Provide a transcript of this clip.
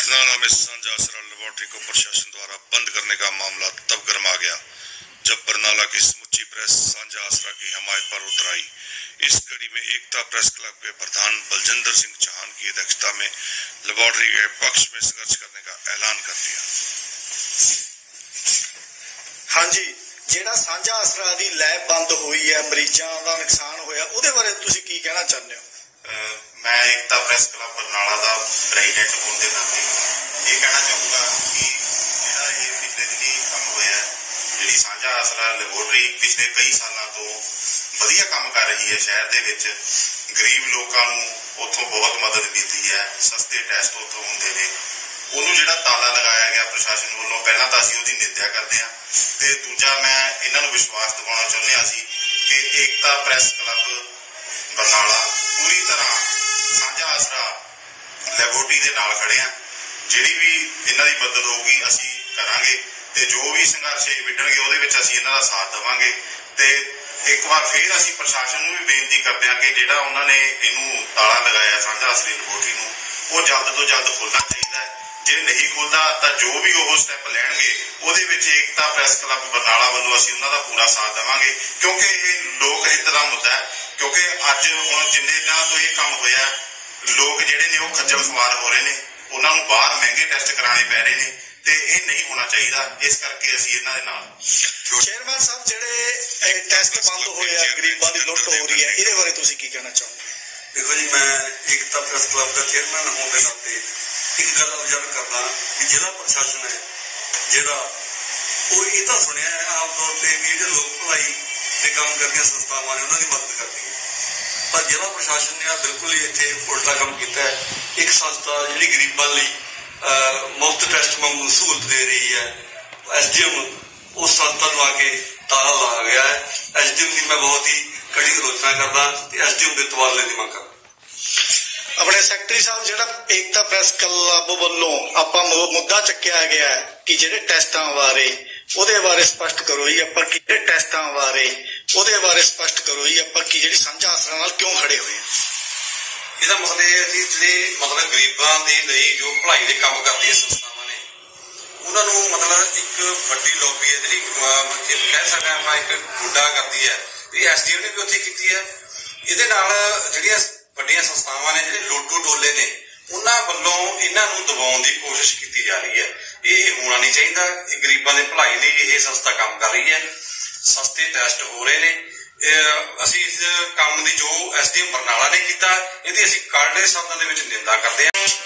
बरनाला में सांझा आसरा लेबोरेटरी को प्रशासन द्वारा बंद करने का मामला तब गर्मा गया जब बरनाला की समूची प्रेस सांझा आसरा की हिमायत पर उतर आई। इस कड़ी में एकता प्रेस क्लब के प्रधान बलजिंदर सिंह चौहान की अध्यक्षता में लेबोरेटरी के पक्ष में संघर्ष करने का ऐलान कर दिया। हाँ जी, ਜਿਹੜਾ ਸਾਂਝਾ ਆਸਰਾ ਦੀ ਲੈਬ ਬੰਦ ਹੋਈ ਹੈ, ਮਰੀਜ਼ਾਂ ਦਾ ਨੁਕਸਾਨ ਹੋਇਆ, ਉਹਦੇ ਬਾਰੇ ਤੁਸੀਂ ਕੀ ਕਹਿਣਾ ਚਾਹੁੰਦੇ ਹੋ? मैं एकता प्रेस क्लब बरनाला का प्रेजिडेंट होने के नाते ये कहना चाहूँगा कि जिहड़ा ये पिछले दिनी काम होया जिहड़ी सांझा आसरा लेबोरेटरी पिछले कई सालों तो वधिया काम कर रही है। शहर दे विच गरीब लोगों नूं उत्थों बहुत मदद मिलती है, सस्ते टेस्ट उत्थों होंदे ने। ਉਹਨੂੰ ਜਿਹੜਾ ਤਾਲਾ ਲਗਾਇਆ ਗਿਆ ਪ੍ਰਸ਼ਾਸਨ ਵੱਲੋਂ, ਪਹਿਲਾਂ ਤਾਂ ਅਸੀਂ ਉਹਦੀ ਨਿੰਦਿਆ ਕਰਦੇ ਹਾਂ ਤੇ ਦੂਜਾ ਮੈਂ ਇਹਨਾਂ ਨੂੰ ਵਿਸ਼ਵਾਸ ਦਿਵਾਉਣਾ ਚਾਹੁੰਦੇ ਹਾਂ ਸੀ ਕਿ ਏਕਤਾ ਪ੍ਰੈਸ ਕਲੱਬ ਬਰਨਾਲਾ ਪੂਰੀ ਤਰ੍ਹਾਂ ਸਾਂਝਾ ਆਸਰਾ ਲੈਬੋਰਟਰੀ ਦੇ ਨਾਲ ਖੜੇ ਹਾਂ। ਜਿਹੜੀ ਵੀ ਇਹਨਾਂ ਦੀ ਮਦਦ ਹੋਊਗੀ ਅਸੀਂ ਕਰਾਂਗੇ ਤੇ ਜੋ ਵੀ ਸੰਘਰਸ਼ ਵਿੱਢਣਗੇ ਉਹਦੇ ਵਿੱਚ ਅਸੀਂ ਇਹਨਾਂ ਦਾ ਸਾਥ ਦੇਵਾਂਗੇ। ਤੇ ਇੱਕ ਵਾਰ ਫਿਰ ਅਸੀਂ ਪ੍ਰਸ਼ਾਸਨ ਨੂੰ ਵੀ ਬੇਨਤੀ ਕਰਦੇ ਹਾਂ ਕਿ ਜਿਹੜਾ ਉਹਨਾਂ ਨੇ ਇਹਨੂੰ ਤਾਲਾ ਲਗਾਇਆ ਸਾਂਝਾ ਆਸਰੇ ਲੈਬੋਰਟਰੀ ਨੂੰ, ਉਹ ਜਲਦ ਤੋਂ ਜਲਦ ਖੋਲ੍ਹਣਾ ਚਾਹੀਦਾ ਹੈ। ਜੇ ਨਹੀਂ ਖੁੱਲਦਾ ਤਾਂ ਜੋ ਵੀ ਉਹ ਸਟੈਪ ਲੈਣਗੇ ਉਹਦੇ ਵਿੱਚ ਏਕਤਾ ਪ੍ਰੈਸ ਕਲੱਬ ਬਰਨਾਲਾ ਵੱਲੋਂ ਅਸੀਂ ਉਹਨਾਂ ਦਾ ਪੂਰਾ ਸਾਥ ਦੇਵਾਂਗੇ, ਕਿਉਂਕਿ ਇਹ ਲੋਕ ਹਿੱਤ ਦਾ ਮੁੱਦਾ ਹੈ। ਕਿਉਂਕਿ ਅੱਜ ਹੁਣ ਜਿੰਨੇ ਦਿਨਾਂ ਤੋਂ ਇਹ ਕੰਮ ਹੋਇਆ, ਲੋਕ ਜਿਹੜੇ ਨੇ ਉਹ ਖੱਜਲ ਖੁਆਰ ਹੋ ਰਹੇ ਨੇ, ਉਹਨਾਂ ਨੂੰ ਬਾਹਰ ਮਹਿੰਗੇ ਟੈਸਟ ਕਰਾਉਣੇ ਪੈ ਰਹੇ ਨੇ ਤੇ ਇਹ ਨਹੀਂ ਹੋਣਾ ਚਾਹੀਦਾ। ਇਸ ਕਰਕੇ ਅਸੀਂ ਇਹਨਾਂ ਦੇ ਨਾਲ। ਚੇਅਰਮੈਨ ਸਾਹਿਬ, ਜਿਹੜੇ ਟੈਸਟ ਬੰਦ ਹੋਏ ਆ, ਗਰੀਬਾਂ ਦੀ ਲੁੱਟ ਹੋ ਰਹੀ ਹੈ, ਇਹਦੇ ਬਾਰੇ ਤੁਸੀਂ ਕੀ ਕਹਿਣਾ ਚਾਹੋਗੇ? देखो जी, मैं एकता प्रेस क्लब का चेयरमैन होने के नाते एक गल ऑब्जर्व करदा कि जिला प्रशासन है जिहड़ा वो ये तो सुनिया है आम तौर पर भी जो लोक भलाई के काम करदियां संस्थावां ने उन्होंने मदद करती है, पर जिला प्रशासन ने बिल्कुल ही इत्थे उल्टा काम किया है। एक संस्था जिहड़ी गरीबां लई मुफ्त टेस्ट वांगू सहूलत दे रही है, SDM उस संस्था नूं आके ताला ला गया है। SDM की मैं बहुत ही कड़ी आलोचना करदा ते SDM दे तबादले दी मंग करदा। ਆਪਣੇ ਸੈਕਟਰੀ ਸਾਹਿਬ, ਜਿਹੜਾ ਏਕਤਾ ਪ੍ਰੈਸ ਕਲੱਬ ਵੱਲੋਂ ਆਪਾਂ ਮੁੱਦਾ ਚੱਕਿਆ ਗਿਆ ਕਿ ਜਿਹੜੇ ਟੈਸਟਾਂ ਬਾਰੇ ਉਹਦੇ ਬਾਰੇ ਸਪਸ਼ਟ ਕਰੋ ਜੀ, ਆਪਾਂ ਕਿਹੜੇ ਟੈਸਟਾਂ ਬਾਰੇ ਉਹਦੇ ਬਾਰੇ ਸਪਸ਼ਟ ਕਰੋ ਜੀ, ਆਪਾਂ ਕੀ ਜਿਹੜੀ ਸਾਂਝਾ ਆਸਰਾ ਨਾਲ ਕਿਉਂ ਖੜੇ ਹੋਏ ਹਾਂ? ਇਹਦਾ ਮਤਲਬ ਇਹ ਹੈ ਕਿ ਜਿਹੜੇ ਮਤਲਬ ਗਰੀਬਾਂ ਦੇ ਲਈ ਜੋ ਭਲਾਈ ਦੇ ਕੰਮ ਕਰਦੀਆਂ ਸੰਸਥਾਵਾਂ ਨੇ ਉਹਨਾਂ ਨੂੰ ਮਤਲਬ ਇੱਕ ਵੱਡੀ ਲੌਬੀ ਹੈ ਜਿਹੜੀ ਕਹਿ ਸਕਦੇ ਆਪਾਂ ਇੱਕ ਗੁੱਡਾ ਕਰਦੀ ਹੈ। ਇਹ SDM ਨੇ ਵੀ ਉੱਥੇ ਕੀਤੀ ਹੈ। ਇਹਦੇ ਨਾਲ ਜਿਹੜੀਆਂ ਵੱਡੀਆਂ ਸੰਸਥਾਵਾਂ ਨੇ, ਜਿਹੜੇ ਲੋਟੂ ਟੋਲੇ ਨੇ, ਉਹਨਾਂ ਵੱਲੋਂ ਇਹਨਾਂ ਨੂੰ ਦਬਾਉਣ ਦੀ ਕੋਸ਼ਿਸ਼ ਕੀਤੀ ਜਾ ਰਹੀ ਹੈ। ਇਹ ਹੋਣਾ ਨਹੀਂ ਚਾਹੀਦਾ। ਗਰੀਬਾਂ ਦੇ ਭਲਾਈ ਲਈ ਇਹ ਸੰਸਥਾ ਕੰਮ ਕਰ ਰਹੀ ਹੈ। ਸਸਤੇ ਟੈਸਟ ਹੋ ਰਹੇ ਨੇ। ਅਸੀਂ ਇਸ ਕੰਮ ਦੀ ਜੋ SDM ਬਰਨਾਲਾ ਨੇ ਕੀਤਾ, ਇਹਦੀ ਅਸੀਂ ਕਰੜੇ ਸ਼ਬਦਾਂ ਦੇ ਵਿੱਚ ਨਿੰਦਾ ਕਰਦੇ ਹਾਂ।